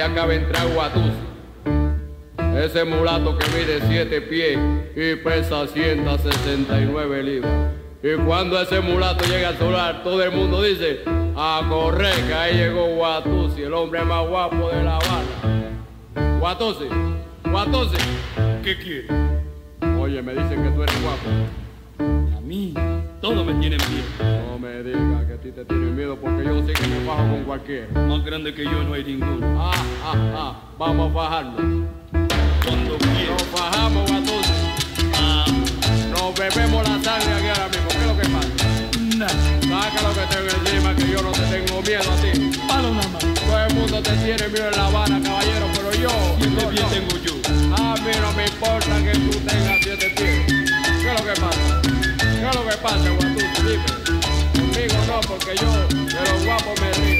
acaba de entrar Guatusi. Ese mulato que mide 7 pies y pesa 169 libras. Y cuando ese mulato llega al solar, todo el mundo dice, a correr, que ahí llegó Guatusi, el hombre más guapo de La Habana. Guatusi, Guatusi. ¿Qué quiere? Oye, me dicen que tú eres guapo. A mí, todos me tienen miedo. No me digas que a ti te tienen miedo porque yo sí que me fajo con cualquiera. Más grande que yo no hay ninguno. Vamos a fajarnos. Cuando quiera. Nos fajamos, Guatusi. Nos bebemos la sangre aquí ahora mismo. ¿Qué es lo que pasa? Nada. Saca lo que tengo encima, que yo no te tengo miedo a ti. Palo nada más. Todo el mundo te tiene miedo en La Habana, caballero, pero yo... 7 pies tengo yo. A mí no me importa que tú tengas 7 pies. ¿Qué es lo que pasa? ¿Qué es lo que pasa, Guatusi? Dime. Conmigo no, porque yo de los guapos me río.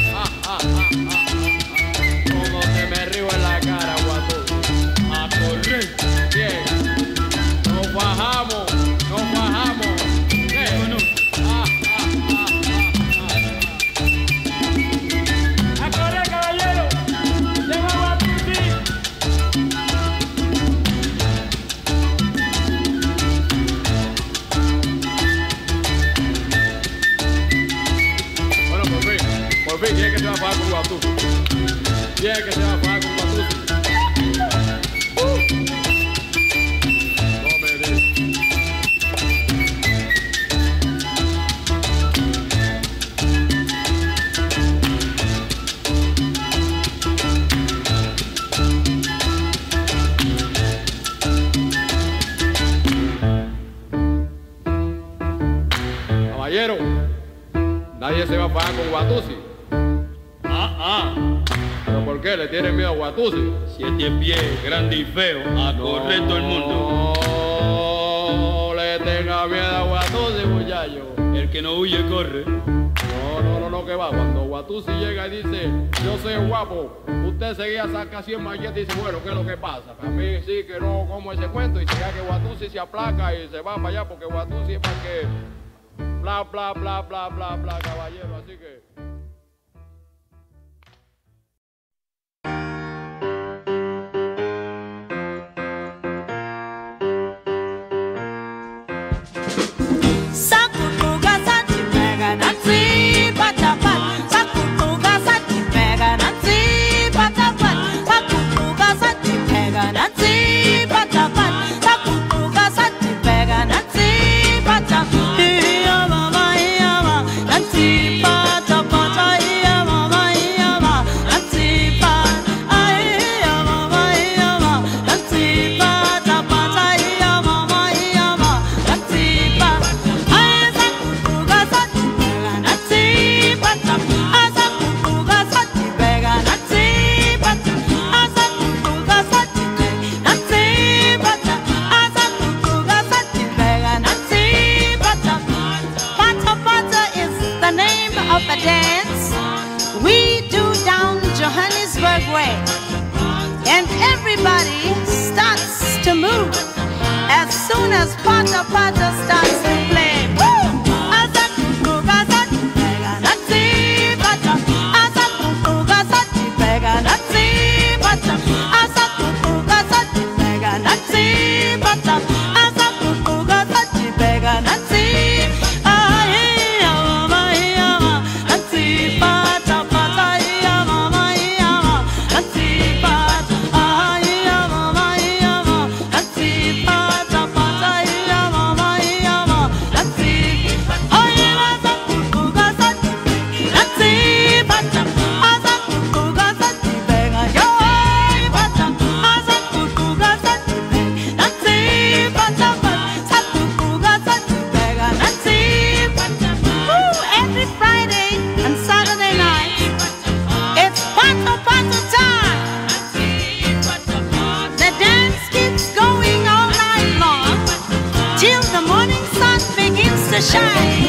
Como te me río en la cara, Guatusi. A correr. Bien. Nos bajamos, nos bajamos. ¿Qué? Bueno. ¡A correr, caballero! ¡Llegó Guatusi! Bueno, por fin, ¿quién es que se va a fajar con Guatusi? ¿Quién es que se va a fajar con Guatusi? No me digas. Caballero, nadie se va a fajar con Guatusi. ¿Pero por qué? ¿Le tienen miedo a Guatusi? 7 pies, grande y feo. A correr todo el mundo. No le tenga miedo a Guatusi, muchacho. El que no huye, corre. No, que va. Cuando Guatusi llega y dice, yo soy guapo, usted seguía saca 100 machetes y dice, bueno, ¿qué es lo que pasa? A mí sí que no como ese cuento y llega que Guatusi se aplaca y se va para allá porque Guatusi es para que bla, bla, bla, bla, bla, bla, caballero. Así que... Everybody starts to move as soon as Pata Pata starts to play. Shine.